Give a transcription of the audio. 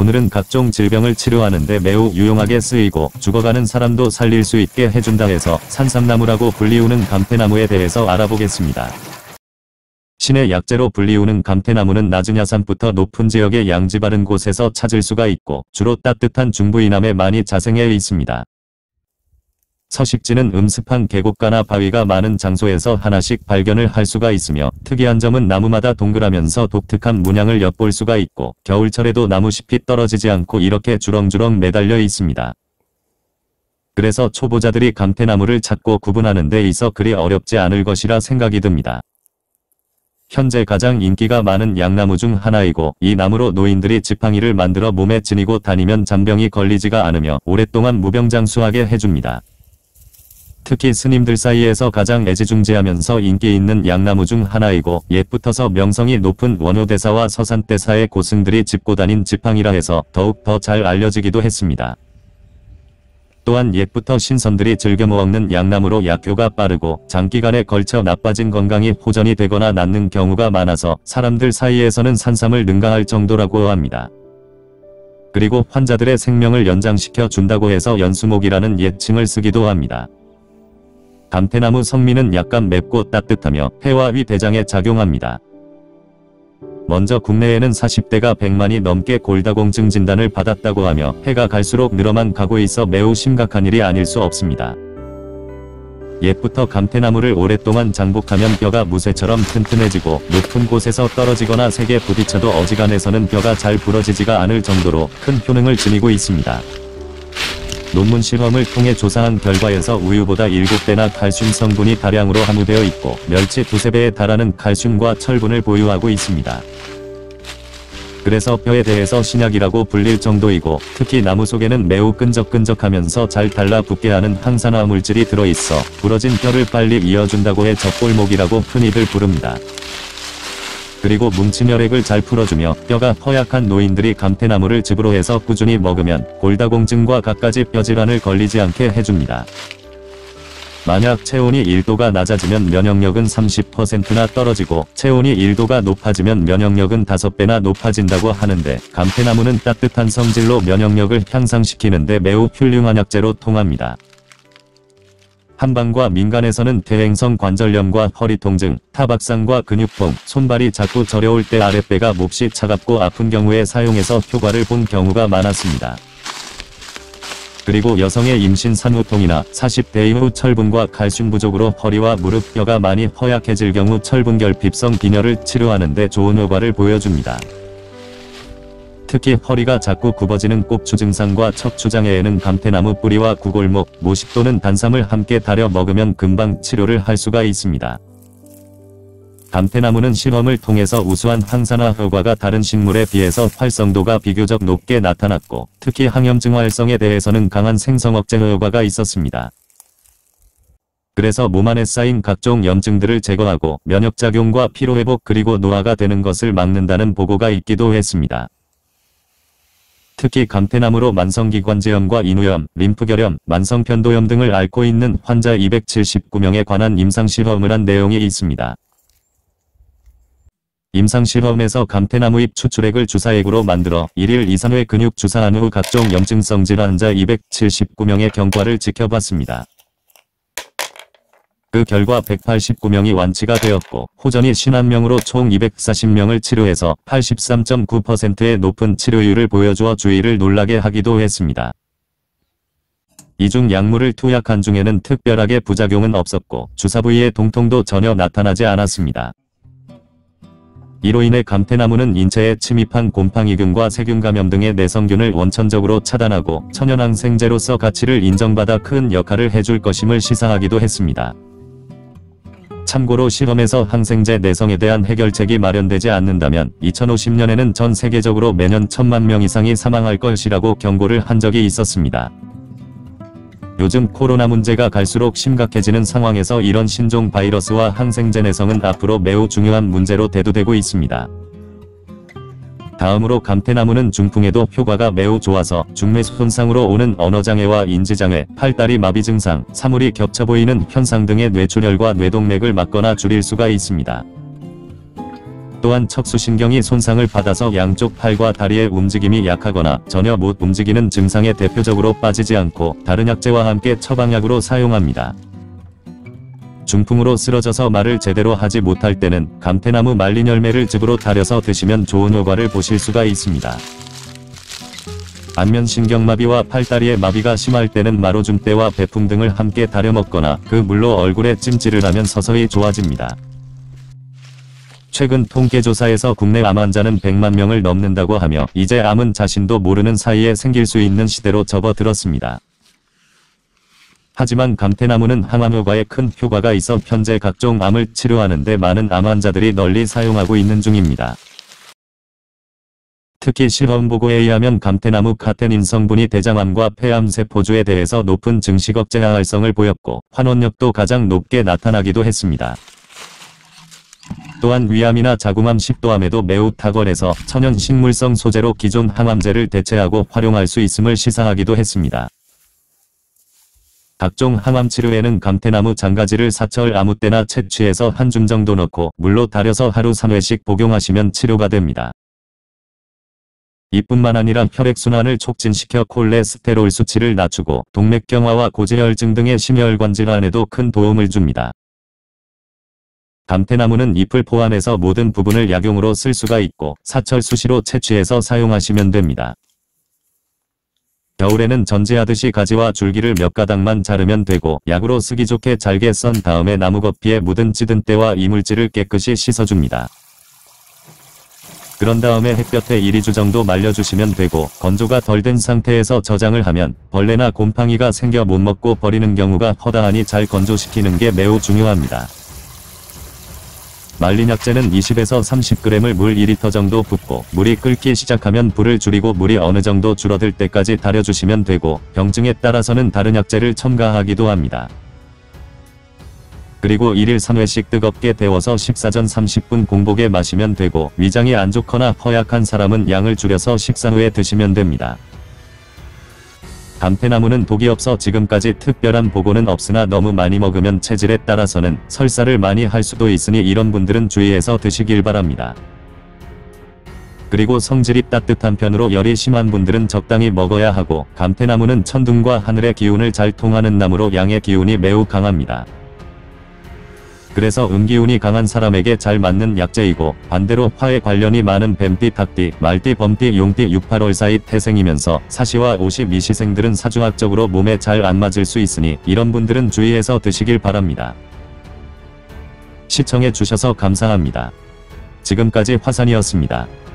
오늘은 각종 질병을 치료하는 데 매우 유용하게 쓰이고 죽어가는 사람도 살릴 수 있게 해준다 해서 산삼나무라고 불리우는 감태나무에 대해서 알아보겠습니다. 신의 약재로 불리우는 감태나무는 낮은 야산부터 높은 지역의 양지 바른 곳에서 찾을 수가 있고 주로 따뜻한 중부 이남에 많이 자생해 있습니다. 서식지는 음습한 계곡가나 바위가 많은 장소에서 하나씩 발견을 할 수가 있으며 특이한 점은 나무마다 동그라면서 독특한 문양을 엿볼 수가 있고 겨울철에도 나무잎이 떨어지지 않고 이렇게 주렁주렁 매달려 있습니다. 그래서 초보자들이 감태나무를 찾고 구분하는 데 있어 그리 어렵지 않을 것이라 생각이 듭니다. 현재 가장 인기가 많은 양나무 중 하나이고 이 나무로 노인들이 지팡이를 만들어 몸에 지니고 다니면 잔병이 걸리지가 않으며 오랫동안 무병장수하게 해줍니다. 특히 스님들 사이에서 가장 애지중지하면서 인기 있는 양나무 중 하나이고 옛부터서 명성이 높은 원효대사와 서산대사의 고승들이 짚고 다닌 지팡이라 해서 더욱 더 잘 알려지기도 했습니다. 또한 옛부터 신선들이 즐겨 먹는 양나무로 약효가 빠르고 장기간에 걸쳐 나빠진 건강이 호전이 되거나 낫는 경우가 많아서 사람들 사이에서는 산삼을 능가할 정도라고 합니다. 그리고 환자들의 생명을 연장시켜 준다고 해서 연수목이라는 예칭을 쓰기도 합니다. 감태나무 성미는 약간 맵고 따뜻하며 폐와 위 대장에 작용합니다. 먼저 국내에는 40대가 100만이 넘게 골다공증 진단을 받았다고 하며 해가 갈수록 늘어만 가고 있어 매우 심각한 일이 아닐 수 없습니다. 옛부터 감태나무를 오랫동안 장복하면 뼈가 무쇠처럼 튼튼해지고 높은 곳에서 떨어지거나 세게 부딪혀도 어지간해서는 뼈가 잘 부러지지가 않을 정도로 큰 효능을 지니고 있습니다. 논문 실험을 통해 조사한 결과에서 우유보다 7배나 칼슘 성분이 다량으로 함유되어 있고 멸치 2~3배에 달하는 칼슘과 철분을 보유하고 있습니다. 그래서 뼈에 대해서 신약이라고 불릴 정도이고 특히 나무 속에는 매우 끈적끈적하면서 잘 달라붙게 하는 항산화 물질이 들어있어 부러진 뼈를 빨리 이어준다고 해 적골목이라고 흔히들 부릅니다. 그리고 뭉친 혈액을 잘 풀어주며 뼈가 허약한 노인들이 감태나무를 즙으로 해서 꾸준히 먹으면 골다공증과 갖가지 뼈질환을 걸리지 않게 해줍니다. 만약 체온이 1도가 낮아지면 면역력은 30%나 떨어지고 체온이 1도가 높아지면 면역력은 5배나 높아진다고 하는데 감태나무는 따뜻한 성질로 면역력을 향상시키는데 매우 훌륭한 약재로 통합니다. 한방과 민간에서는 퇴행성 관절염과 허리 통증, 타박상과 근육통, 손발이 자꾸 저려올 때 아랫배가 몹시 차갑고 아픈 경우에 사용해서 효과를 본 경우가 많았습니다. 그리고 여성의 임신 산후통이나 40대 이후 철분과 칼슘 부족으로 허리와 무릎 뼈가 많이 허약해질 경우 철분결핍성 빈혈을 치료하는 데 좋은 효과를 보여줍니다. 특히 허리가 자꾸 굽어지는 꼽추 증상과 척추장애에는 감태나무 뿌리와 구골목, 모식 또는 단삼을 함께 달여 먹으면 금방 치료를 할 수가 있습니다. 감태나무는 실험을 통해서 우수한 항산화 효과가 다른 식물에 비해서 활성도가 비교적 높게 나타났고 특히 항염증 활성에 대해서는 강한 생성 억제 효과가 있었습니다. 그래서 몸 안에 쌓인 각종 염증들을 제거하고 면역작용과 피로회복 그리고 노화가 되는 것을 막는다는 보고가 있기도 했습니다. 특히 감태나무로 만성기관지염과 인후염, 림프결염, 만성편도염 등을 앓고 있는 환자 279명에 관한 임상실험을 한 내용이 있습니다. 임상실험에서 감태나무 잎 추출액을 주사액으로 만들어 1일 이상회 근육 주사한 후 각종 염증성 질환 환자 279명의 경과를 지켜봤습니다. 그 결과 189명이 완치가 되었고 호전이 51명으로 총 240명을 치료해서 83.9%의 높은 치료율을 보여주어 주의를 놀라게 하기도 했습니다. 이 중 약물을 투약한 중에는 특별하게 부작용은 없었고 주사 부위의 동통도 전혀 나타나지 않았습니다. 이로 인해 감태나무는 인체에 침입한 곰팡이균과 세균 감염 등의 내성균을 원천적으로 차단하고 천연항생제로서 가치를 인정받아 큰 역할을 해줄 것임을 시사하기도 했습니다. 참고로 실험에서 항생제 내성에 대한 해결책이 마련되지 않는다면 2050년에는 전 세계적으로 매년 1000만 명 이상이 사망할 것이라고 경고를 한 적이 있었습니다. 요즘 코로나 문제가 갈수록 심각해지는 상황에서 이런 신종 바이러스와 항생제 내성은 앞으로 매우 중요한 문제로 대두되고 있습니다. 다음으로 감태나무는 중풍에도 효과가 매우 좋아서 중뇌 손상으로 오는 언어장애와 인지장애, 팔다리 마비 증상, 사물이 겹쳐 보이는 현상 등의 뇌출혈과 뇌동맥을 막거나 줄일 수가 있습니다. 또한 척수신경이 손상을 받아서 양쪽 팔과 다리의 움직임이 약하거나 전혀 못 움직이는 증상에 대표적으로 빠지지 않고 다른 약재와 함께 처방약으로 사용합니다. 중풍으로 쓰러져서 말을 제대로 하지 못할 때는 감태나무 말린 열매를 즙으로 달여서 드시면 좋은 효과를 보실 수가 있습니다. 안면신경마비와 팔다리의 마비가 심할 때는 마로줌대와 배풍 등을 함께 달여 먹거나 그 물로 얼굴에 찜질을 하면 서서히 좋아집니다. 최근 통계조사에서 국내 암 환자는 100만 명을 넘는다고 하며 이제 암은 자신도 모르는 사이에 생길 수 있는 시대로 접어들었습니다. 하지만 감태나무는 항암 효과에 큰 효과가 있어 현재 각종 암을 치료하는 데 많은 암 환자들이 널리 사용하고 있는 중입니다. 특히 실험 보고에 의하면 감태나무 카테닌 성분이 대장암과 폐암 세포주에 대해서 높은 증식 억제 활성을 보였고 환원력도 가장 높게 나타나기도 했습니다. 또한 위암이나 자궁암 식도암에도 매우 탁월해서 천연 식물성 소재로 기존 항암제를 대체하고 활용할 수 있음을 시사하기도 했습니다. 각종 항암 치료에는 감태나무 장가지를 사철 아무 때나 채취해서 한 줌 정도 넣고 물로 달여서 하루 3회씩 복용하시면 치료가 됩니다. 이뿐만 아니라 혈액순환을 촉진시켜 콜레스테롤 수치를 낮추고 동맥경화와 고지혈증 등의 심혈관 질환에도 큰 도움을 줍니다. 감태나무는 잎을 포함해서 모든 부분을 약용으로 쓸 수가 있고 사철 수시로 채취해서 사용하시면 됩니다. 겨울에는 전제하듯이 가지와 줄기를 몇 가닥만 자르면 되고 약으로 쓰기 좋게 잘게 썬 다음에 나무 겉피에 묻은 찌든 때와 이물질을 깨끗이 씻어줍니다. 그런 다음에 햇볕에 1~2주 정도 말려주시면 되고 건조가 덜 된 상태에서 저장을 하면 벌레나 곰팡이가 생겨 못 먹고 버리는 경우가 허다하니 잘 건조시키는 게 매우 중요합니다. 말린 약재는 20에서 30g을 물 2리터 정도 붓고 물이 끓기 시작하면 불을 줄이고 물이 어느 정도 줄어들 때까지 달여주시면 되고 병증에 따라서는 다른 약재를 첨가하기도 합니다. 그리고 1일 3회씩 뜨겁게 데워서 식사 전 30분 공복에 마시면 되고 위장이 안 좋거나 허약한 사람은 양을 줄여서 식사 후에 드시면 됩니다. 감태나무는 독이 없어 지금까지 특별한 보고는 없으나 너무 많이 먹으면 체질에 따라서는 설사를 많이 할 수도 있으니 이런 분들은 주의해서 드시길 바랍니다. 그리고 성질이 따뜻한 편으로 열이 심한 분들은 적당히 먹어야 하고 감태나무는 천둥과 하늘의 기운을 잘 통하는 나무로 양의 기운이 매우 강합니다. 그래서 음기운이 강한 사람에게 잘 맞는 약재이고 반대로 화에 관련이 많은 뱀띠, 닭띠, 말띠, 범띠, 용띠, 6, 8월 사이 태생이면서 사시와 52시생들은 사주학적으로 몸에 잘 안 맞을 수 있으니 이런 분들은 주의해서 드시길 바랍니다. 시청해 주셔서 감사합니다. 지금까지 화산이었습니다.